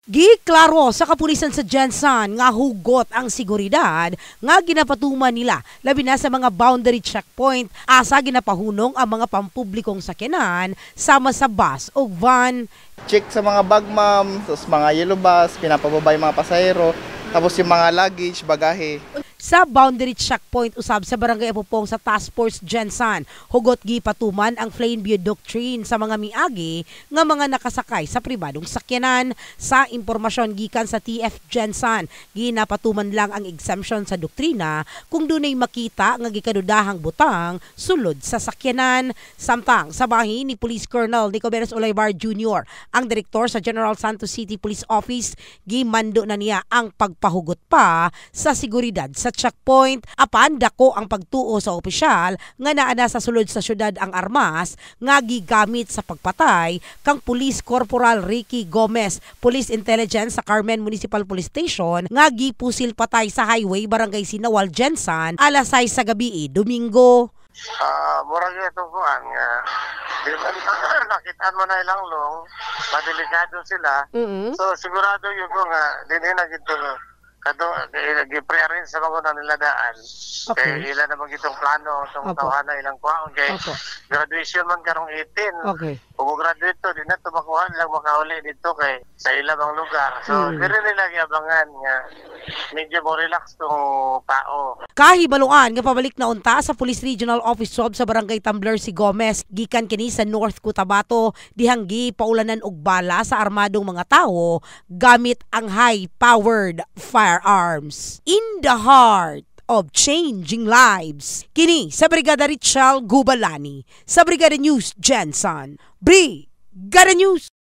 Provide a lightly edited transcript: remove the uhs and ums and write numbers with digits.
Giklaro sa kapulisan sa Jensan nga hugot ang seguridad nga ginapatuman nila labi na sa mga boundary checkpoint asa ginapahunong ang mga pampublikong sakyanan sama sa bus o van. Check sa mga bag ma'am, sa mga yellow bus, pinapababa yung mga pasahero, tapos yung mga luggage, bagahe. Sa boundary checkpoint usab sa Barangay Apupong sa Task Force Jensan, hugot gipatuman ang Plainview Doctrine sa mga miagi nga mga nakasakay sa pribadong sakyanan. Sa impormasyon gikan sa TF Jensan, ginapatuman lang ang exemption sa doktrina kung dunay makita nga gikadudahang butang sulod sa sakyanan. Samtang sa bahin ni Police Colonel Nico Beres Olaybar Jr., ang direktor sa General Santos City Police Office, gimando na niya ang pagpahugot pa sa seguridad sa checkpoint. Apan dako ang pagtuo sa opisyal nga naa na sa sulod sa syudad ang armas nga gigamit sa pagpatay kang Police Corporal Ricky Gomez, Police Intelligence sa Carmen Municipal Police Station nga gipusil patay sa highway Barangay Sinawal, Jensan alas 6 sa gabi Domingo. Murag ito po nga nakitaan mo na ilang long, madelikado sila. So sigurado yun po nga din na gito kado gi-pre-arrange sa mga nila daan. Okay. Kaya ilan naman itong plano itong tawahan na ilang kwaon kay graduation man karong 18. Okay. Kung graduate to, di na ito makuha nilang makauli dito kay sa ilang lugar. So, dire nila giabangan nga medyo mo relax tong tao. Kahibaluan nga pabalik na unta sa Police Regional Office Sub sa Barangay Tumbler si Gomez gikan kini sa North Cotabato dihang gipaulanan og bala sa armadong mga tawo gamit ang high-powered firearms. In the heart of changing lives. Kini sa Brigada Richel Gubalani sa Brigada News Jensan. Brigada News!